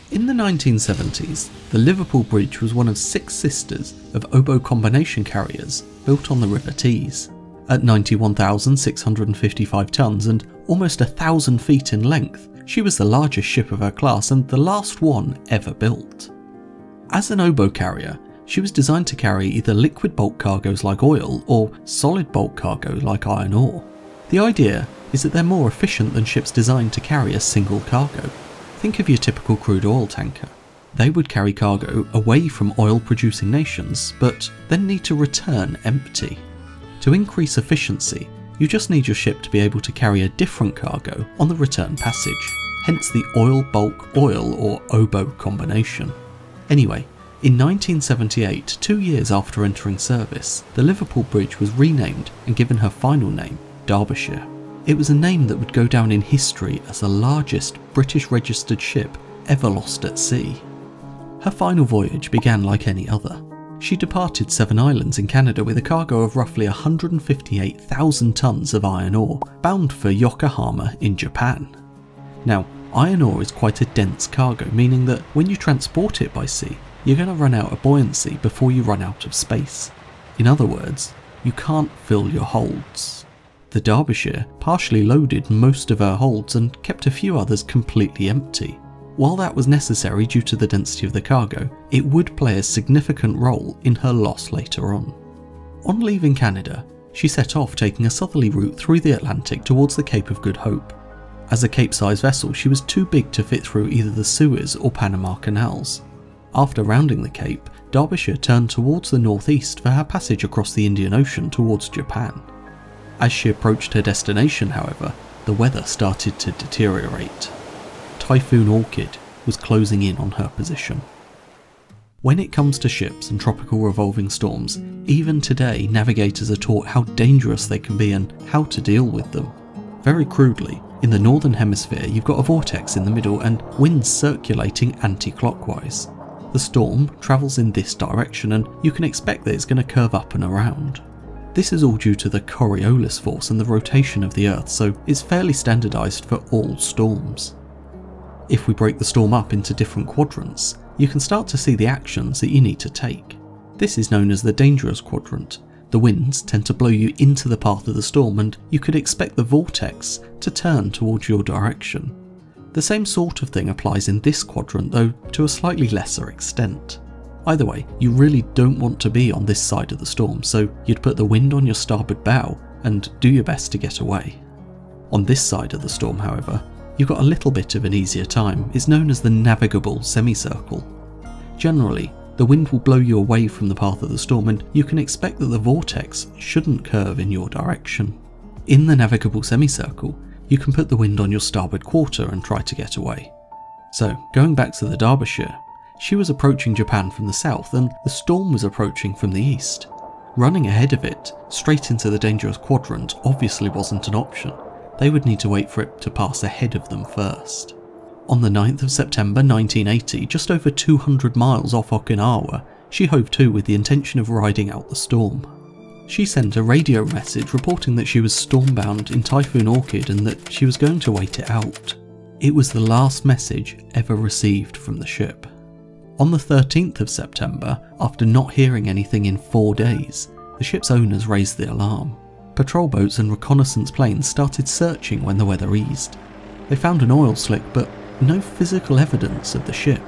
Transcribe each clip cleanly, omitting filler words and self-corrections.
In the 1970s, the Liverpool Bridge was one of 6 sisters of oboe combination carriers built on the River Tees. At 91,655 tonnes and almost 1,000 feet in length, she was the largest ship of her class and the last one ever built. As an oboe carrier, she was designed to carry either liquid bulk cargoes like oil or solid bulk cargo like iron ore. The idea is that they're more efficient than ships designed to carry a single cargo. Think of your typical crude oil tanker. They would carry cargo away from oil-producing nations, but then need to return empty. To increase efficiency, you just need your ship to be able to carry a different cargo on the return passage, hence the oil-bulk-oil or oboe combination. Anyway, in 1978, 2 years after entering service, the Liverpool Bridge was renamed and given her final name, Derbyshire. It was a name that would go down in history as the largest British registered ship ever lost at sea. Her final voyage began like any other. She departed 7 islands in Canada with a cargo of roughly 158,000 tonnes of iron ore, bound for Yokohama in Japan. Now, iron ore is quite a dense cargo, meaning that when you transport it by sea, you're going to run out of buoyancy before you run out of space. In other words, you can't fill your holds. The Derbyshire partially loaded most of her holds and kept a few others completely empty. While that was necessary due to the density of the cargo, it would play a significant role in her loss later on. On leaving Canada, she set off taking a southerly route through the Atlantic towards the Cape of Good Hope. As a Cape-sized vessel, she was too big to fit through either the Suez or Panama canals. After rounding the Cape, Derbyshire turned towards the northeast for her passage across the Indian Ocean towards Japan. As she approached her destination, however, the weather started to deteriorate. Typhoon Orchid was closing in on her position. When it comes to ships and tropical revolving storms, even today navigators are taught how dangerous they can be and how to deal with them. Very crudely, in the northern hemisphere you've got a vortex in the middle and winds circulating anti-clockwise. The storm travels in this direction and you can expect that it's going to curve up and around. This is all due to the Coriolis force and the rotation of the Earth, so it's fairly standardised for all storms. If we break the storm up into different quadrants, you can start to see the actions that you need to take. This is known as the dangerous quadrant. The winds tend to blow you into the path of the storm and you could expect the vortex to turn towards your direction. The same sort of thing applies in this quadrant, though to a slightly lesser extent. Either way, you really don't want to be on this side of the storm, so you'd put the wind on your starboard bow and do your best to get away. On this side of the storm, however, you've got a little bit of an easier time. It's known as the navigable semicircle. Generally, the wind will blow you away from the path of the storm and you can expect that the vortex shouldn't curve in your direction. In the navigable semicircle, you can put the wind on your starboard quarter and try to get away. So, going back to the Derbyshire, she was approaching Japan from the south and the storm was approaching from the east. Running ahead of it, straight into the dangerous quadrant, obviously wasn't an option. They would need to wait for it to pass ahead of them first. On the 9th of September 1980, just over 200 miles off Okinawa, she hove to with the intention of riding out the storm. She sent a radio message reporting that she was stormbound in Typhoon Orchid and that she was going to wait it out. It was the last message ever received from the ship. On the 13th of September, after not hearing anything in 4 days, the ship's owners raised the alarm. Patrol boats and reconnaissance planes started searching when the weather eased. They found an oil slick but no physical evidence of the ship.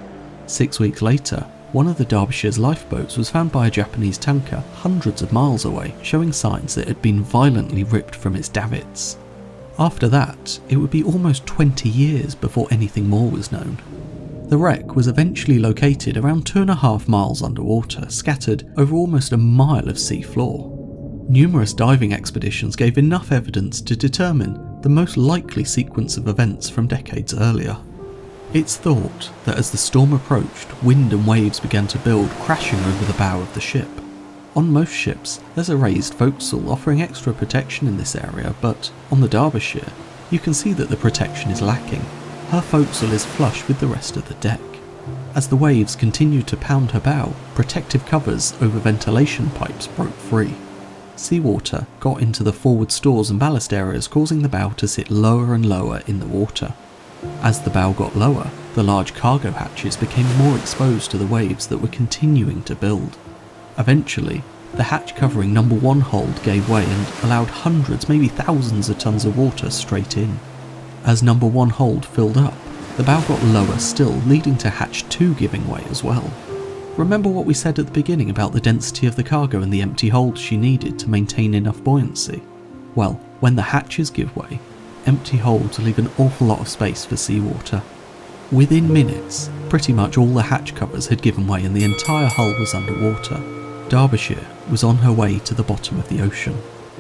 6 weeks later, one of the Derbyshire's lifeboats was found by a Japanese tanker hundreds of miles away, showing signs that it had been violently ripped from its davits. After that, it would be almost 20 years before anything more was known. The wreck was eventually located around 2.5 miles underwater, scattered over almost a mile of sea floor. Numerous diving expeditions gave enough evidence to determine the most likely sequence of events from decades earlier. It's thought that as the storm approached, wind and waves began to build, crashing over the bow of the ship. On most ships, there's a raised forecastle offering extra protection in this area, but on the Derbyshire, you can see that the protection is lacking. Her forecastle is flush with the rest of the deck. As the waves continued to pound her bow, protective covers over ventilation pipes broke free. Seawater got into the forward stores and ballast areas, causing the bow to sit lower and lower in the water. As the bow got lower, The large cargo hatches became more exposed to the waves that were continuing to build. Eventually, the hatch covering number 1 hold gave way and allowed hundreds, maybe thousands of tons of water straight in. As number 1 hold filled up, the bow got lower still, leading to hatch 2 giving way as well. Remember what we said at the beginning about the density of the cargo and the empty holds she needed to maintain enough buoyancy? Well, when the hatches give way, empty holds leave an awful lot of space for seawater. Within minutes, pretty much all the hatch covers had given way and the entire hull was underwater. Derbyshire was on her way to the bottom of the ocean.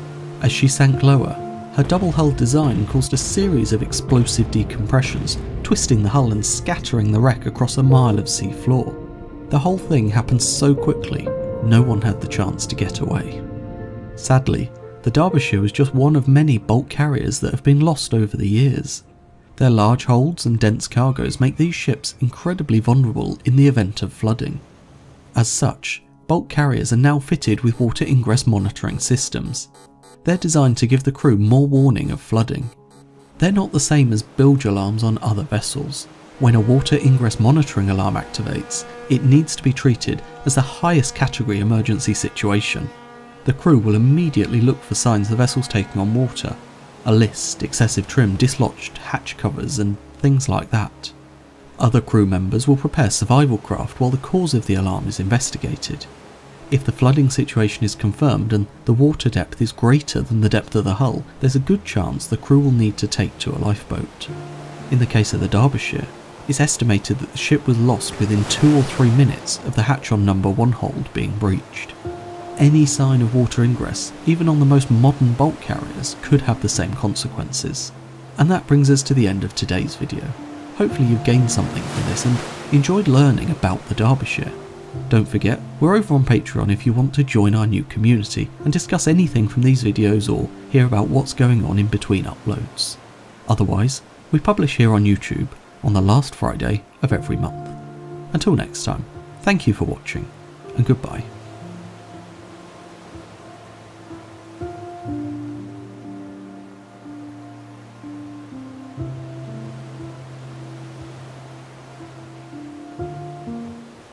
As she sank lower, her double-hulled design caused a series of explosive decompressions, twisting the hull and scattering the wreck across a mile of sea floor. The whole thing happened so quickly, no one had the chance to get away. Sadly, the Derbyshire was just one of many bulk carriers that have been lost over the years. Their large holds and dense cargoes make these ships incredibly vulnerable in the event of flooding. As such, bulk carriers are now fitted with water ingress monitoring systems. They're designed to give the crew more warning of flooding. They're not the same as bilge alarms on other vessels. When a water ingress monitoring alarm activates, it needs to be treated as the highest category emergency situation. The crew will immediately look for signs the vessel's taking on water. A list, excessive trim, dislodged hatch covers and things like that. Other crew members will prepare survival craft while the cause of the alarm is investigated. If the flooding situation is confirmed and the water depth is greater than the depth of the hull, there's a good chance the crew will need to take to a lifeboat. In the case of the Derbyshire, it's estimated that the ship was lost within 2 or 3 minutes of the hatch on number 1 hold being breached. Any sign of water ingress, even on the most modern bulk carriers, could have the same consequences. And that brings us to the end of today's video. Hopefully you've gained something from this and enjoyed learning about the Derbyshire. Don't forget, we're over on Patreon if you want to join our new community and discuss anything from these videos or hear about what's going on in between uploads. Otherwise, we publish here on YouTube on the last Friday of every month. Until next time, thank you for watching and goodbye.